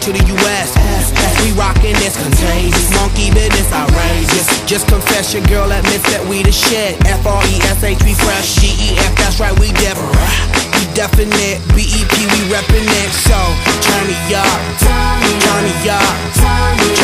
to the US. We rockin' this contagious, monkey business outrageous. Just confess your girl admits that we the shit. F-R-E-S-H, we fresh. G-E-F, that's right, we different. We definite, B-E-P, we reppin' it. So, turn me up, turn me up, turn